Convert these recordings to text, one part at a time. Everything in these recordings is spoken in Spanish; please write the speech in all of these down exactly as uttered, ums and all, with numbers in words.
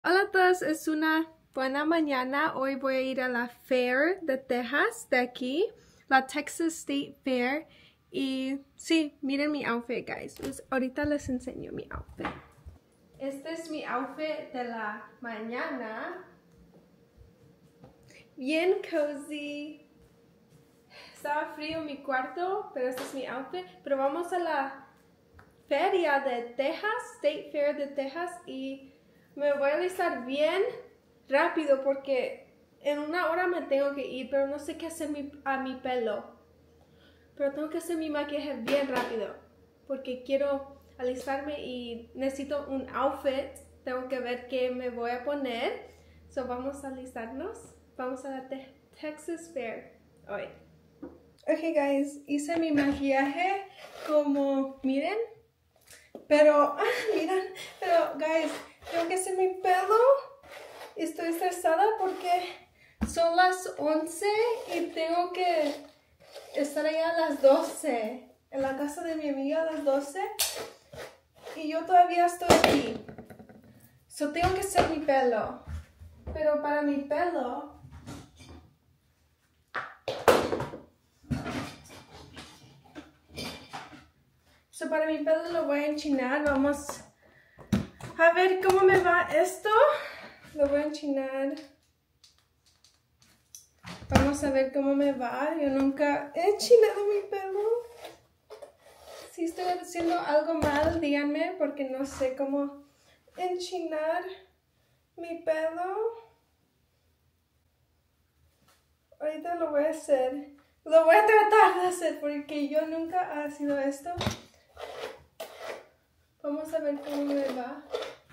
Hola a todos, es una buena mañana. Hoy voy a ir a la Fair de Texas, de aquí, la Texas State Fair. Y sí, miren mi outfit, guys. Pues ahorita les enseño mi outfit. Este es mi outfit de la mañana. Bien cozy. Estaba frío en mi cuarto, pero este es mi outfit. Pero vamos a la feria de Texas, State Fair de Texas, y me voy a alistar bien rápido porque en una hora me tengo que ir, pero no sé qué hacer mi, a mi pelo. Pero tengo que hacer mi maquillaje bien rápido porque quiero alistarme y necesito un outfit. Tengo que ver qué me voy a poner. So vamos a alistarnos. Vamos a la te Texas Fair hoy. Ok, guys, hice mi maquillaje como, miren. Pero, ah, miren, pero, guys, tengo que hacer mi pelo. Estoy estresada porque son las once y tengo que estar allá a las doce. En la casa de mi amiga a las doce. Y yo todavía estoy aquí. So tengo que hacer mi pelo. Pero para mi pelo... So para mi pelo lo voy a enchinar. Vamos a ver cómo me va esto. Lo voy a enchinar. Vamos a ver cómo me va. Yo nunca he enchinado mi pelo. Si estoy haciendo algo mal, díganme, porque no sé cómo enchinar mi pelo. Ahorita lo voy a hacer. Lo voy a tratar de hacer porque yo nunca he sido esto. Vamos a ver cómo me va.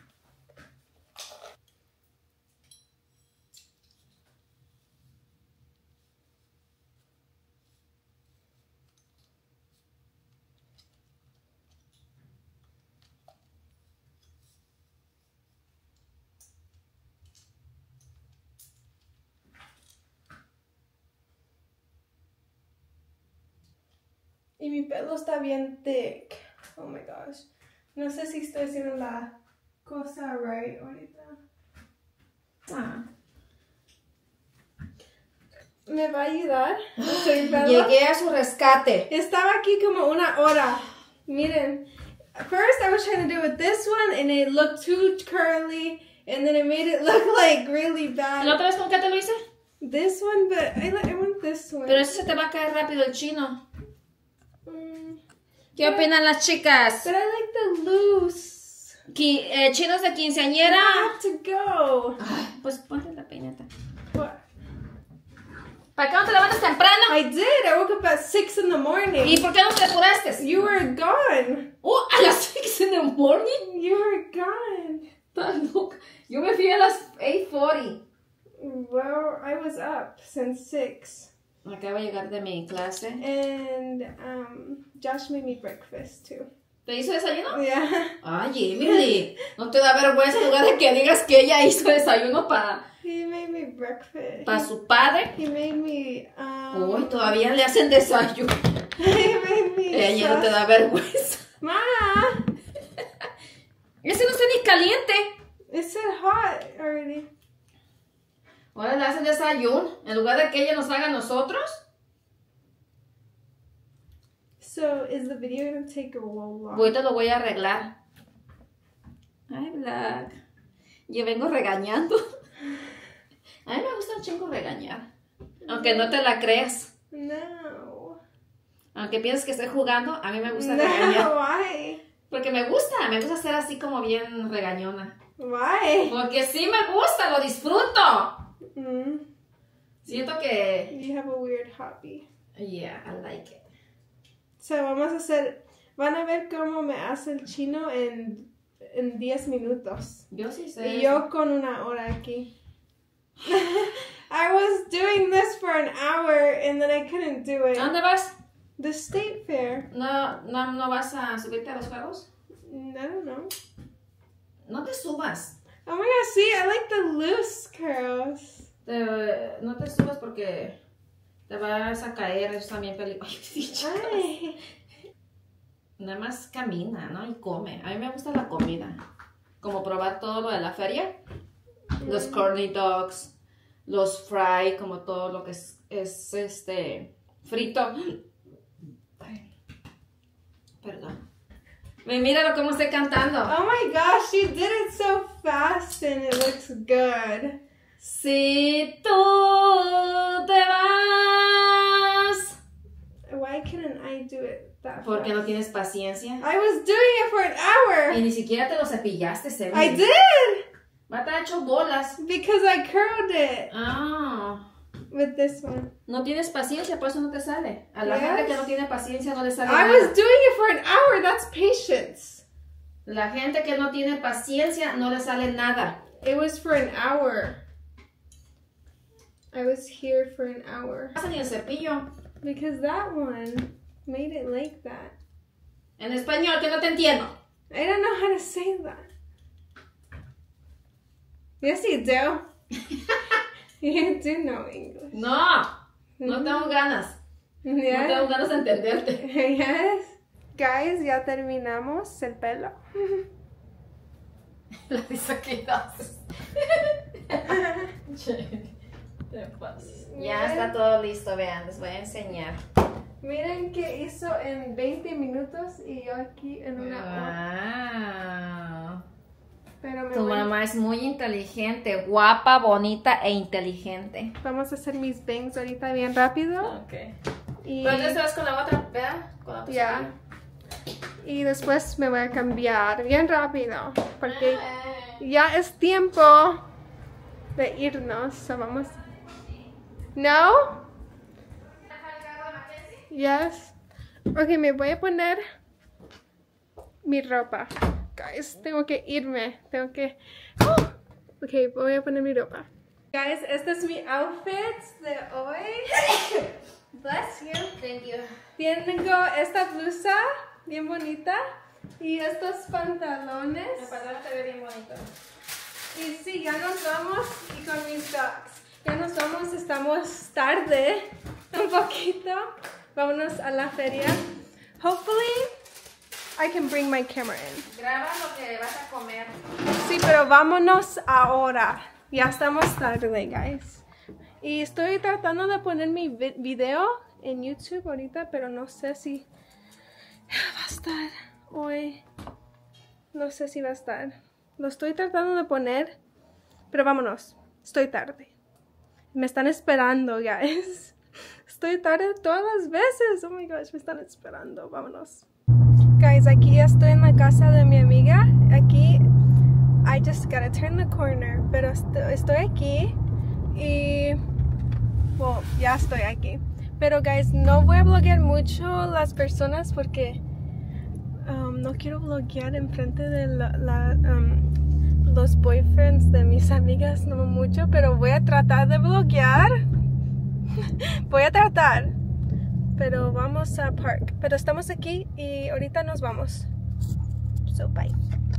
Y mi pelo está bien thick. Oh my gosh. No sé si estoy haciendo la cosa right ahorita. Ah. ¿Me va a ayudar? Llegué a su rescate. Estaba aquí como una hora. Miren. First I was trying to do it this one and it looked too curly and then it made it look like really bad. ¿La otra vez con qué te lo hice? This one, but I, I want this one. Pero ese se te va a caer rápido el chino. Mm, ¿Qué opinan las chicas? but I like the loose. Qui eh, chinos de quinceañera. I have to go. Ay, pues ponte la peineta. What? ¿Para qué no te levantas temprano? I did. I woke up at six in the morning. ¿Y por qué no te apuraste? You were gone. Oh, a las six in the morning. You were gone. Tan loca. Yo me fui a las eight forty. Well, I was up since six. Acabo de llegar de mi clase. And um, Josh made me breakfast too. ¿Te hizo desayuno? Yeah. Ay, Emily, no te da vergüenza en lugar de que digas que ella hizo desayuno para He made me breakfast. pa su padre. He made me. Um, Uy, todavía le hacen desayuno. He made me. Ella no te da vergüenza. Ma! Ese no está ni caliente. It said hot already. Ahora le hacen desayuno en lugar de que ella nos haga a nosotros. So, is the video gonna take a while long? Ahorita lo voy a arreglar. Ay, Black. Yo vengo regañando. A mí me gusta un chingo regañar. Aunque no te la creas. No. Aunque pienses que estoy jugando, a mí me gusta No, regañar. why? Porque me gusta, me gusta ser así como bien regañona. Why? Porque sí me gusta, lo disfruto. Mm. Siento que... You have a weird hobby. Yeah, I like it. So, vamos a hacer... Van a ver cómo me hace el chino en, en diez minutos. Yo sí sé. Y yo con una hora aquí. I was doing this for an hour and then I couldn't do it. ¿A dónde vas? The State Fair. ¿No, no, ¿No vas a subirte a los juegos? I don't know. No te subas. Oh my gosh, see, I like the loose curls. Te- no te subas porque te vas a caer, es también peligroso. Ay. Nada más camina, ¿no? Y come. A mí me gusta la comida. Como probar todo lo de la feria. los corny dogs, los fry, como todo lo que es, es este frito. Ay, perdón. Míralo cómo estoy cantando. Oh my gosh, you did it so fast and it looks good. Si tú te vas. Why couldn't I do it that Porque fast? no tienes paciencia. I was doing it for an hour. Y ni siquiera te lo cepillaste, se ve. I did! Va a estar hecho bolas. Because I curled it Ah. with this one. No tienes paciencia, por eso no te sale. A la Yes. gente que no tiene paciencia no le sale I nada. was doing it for an hour. That's patience. La gente que no tiene paciencia no le sale nada. It was for an hour. I was here for an hour. No pasa ni el cepillo. Because that one made it like that. En español, que no te entiendo. I don't know how to say that. Yes, you do. You do know English. No, no tengo ganas. No Yes. tengo ganas de entenderte. Yes. Guys, ya terminamos el pelo. La risa que haces. Ya está todo listo, vean, les voy a enseñar. Miren qué hizo en veinte minutos y yo aquí en una hora. Wow. Pero me Tu voy- mamá es muy inteligente, guapa, bonita e inteligente. Vamos a hacer mis bangs ahorita bien rápido. Ok. Y, Pero tú estás con la otra, ¿verdad? Con la otra Ya. cepillo. y después me voy a cambiar bien rápido. Porque Ay. ya es tiempo de irnos. So vamos. ¿No? Yes. Ok, me voy a poner mi ropa. Guys, tengo que irme. Tengo que... ¡Oh! Ok, voy a poner mi ropa. Guys, este es mi outfit de hoy. Bless you. Thank you. Tengo esta blusa bien bonita y estos pantalones. El pantalón te ve bien bonito. Y sí, ya nos vamos y con mis dogs. Ya nos vamos, estamos tarde un poquito. Vámonos a la feria. Hopefully, I can bring my camera in. Graba lo que vas a comer. Sí, pero vámonos ahora. Ya estamos tarde, guys. Y estoy tratando de poner mi vi- video en YouTube ahorita, pero no sé si va a estar hoy. No sé si va a estar. Lo estoy tratando de poner, pero vámonos. Estoy tarde. Me están esperando, guys. Estoy tarde todas las veces. Oh my gosh, me están esperando. Vámonos. Guys, aquí estoy en la casa de mi amiga. Aquí, I just gotta turn the corner. Pero est estoy aquí y, well, ya estoy aquí. Pero, guys, no voy a bloguear mucho las personas porque um, no quiero bloguear enfrente de la, la, um, los boyfriends de mis amigas, no mucho. Pero voy a tratar de bloguear. Voy a tratar. Pero vamos a park. Pero estamos aquí y ahorita nos vamos. So, bye.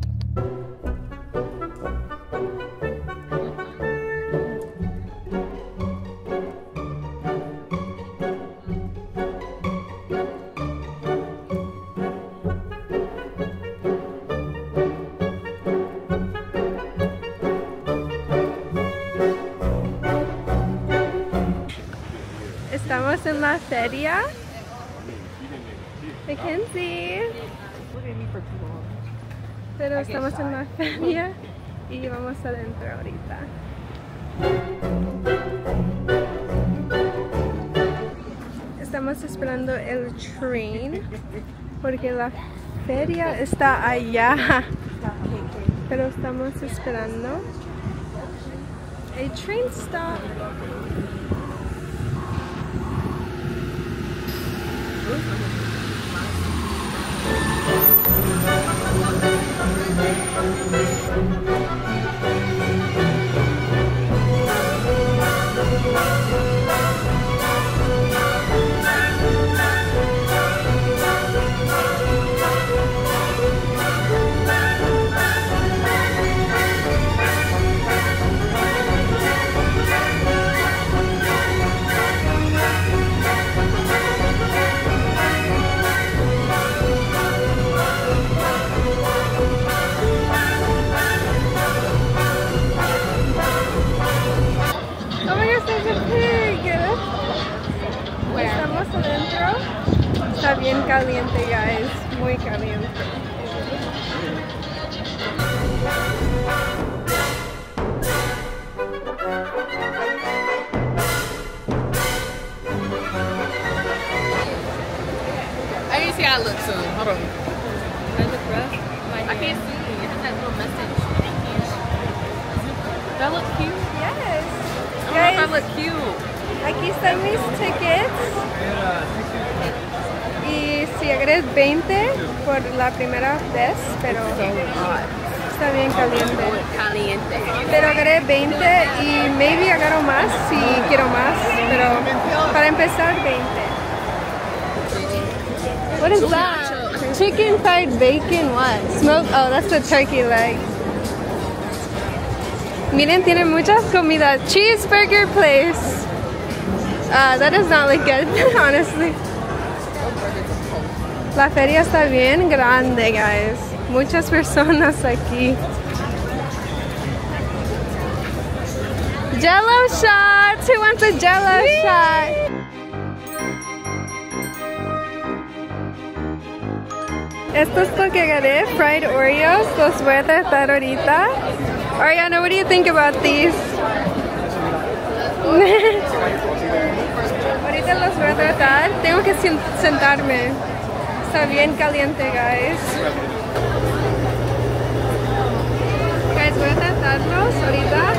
Estamos en la feria. Mackenzie. Pero estamos en la feria y vamos adentro ahorita. Estamos esperando el tren porque la feria está allá. Pero estamos esperando el train stop. caliente, guys. Muy caliente. I can see how I look soon. Hold on. I look rough. I can't see. It has that little message. Do I look cute? Yes. I don't know if I look cute. Aquí están mis tickets. Y si agregué veinte por la primera vez, pero está bien caliente. Caliente. Pero agregué veinte y maybe agarro más si quiero más, pero para empezar veinte. What is that? Chicken fried bacon what? Smoke? Oh, that's the turkey leg. Miren, tiene muchas comidas. Cheeseburger place. Uh, that does not look good, honestly. La feria está bien grande, guys. Muchas personas aquí. Jello shots! Who wants a Jello shot? Esto es lo que agarré, fried Oreos. Los voy a tratar ahorita. Ariana, what do you think about these? Ahorita los voy a tratar. Tengo que sentarme. Está bien caliente, guys. Guys, voy a tratarlos ahorita.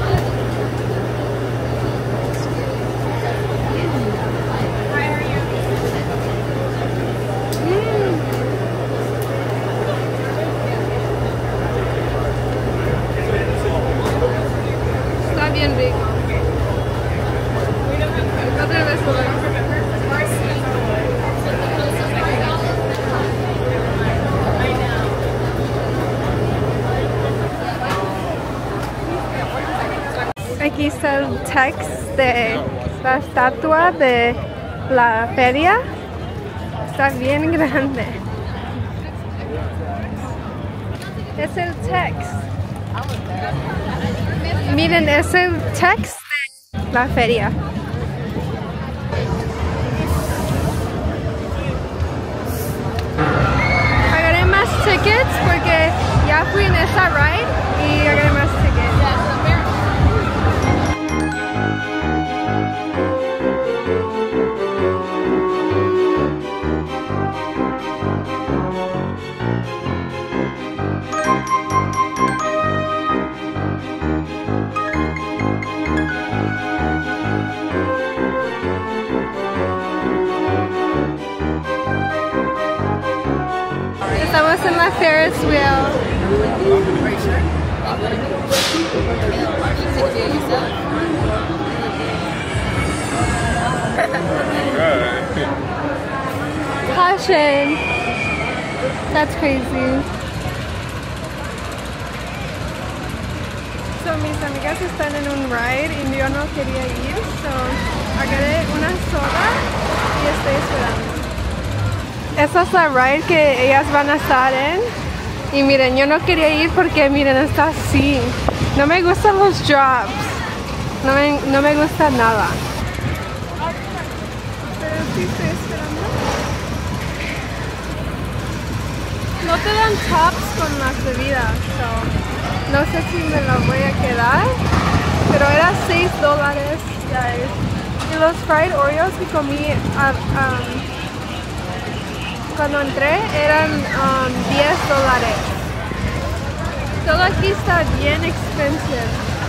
Bien rico. Otra vez aquí está el text de la estatua de la feria. Está bien grande. Es el text. Miren, es el text de la feria. Agarré más tickets porque ya fui en esa ride y agarré más tickets. Estamos en la Ferris wheel. Caution. That's crazy. So mis amigas están en un ride y yo no quería ir, so agarré una soda y estoy esperando. Esa es la ride que ellas van a estar en. Y miren, yo no quería ir porque miren, está así. No me gustan los drops. No me, no me gusta nada. Pero sí estoy esperando. No te dan tops con las bebidas. So, no sé si me lo voy a quedar. Pero era seis dólares. Guys. Y los fried Oreos que comí a, um, cuando entré eran um, diez dólares. Todo aquí está bien expensive.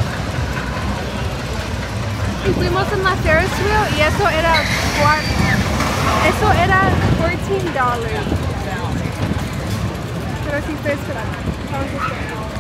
Y fuimos en la Ferris wheel y eso era eso era catorce dólares. Pero sí estoy esperando. Vamos a esperar.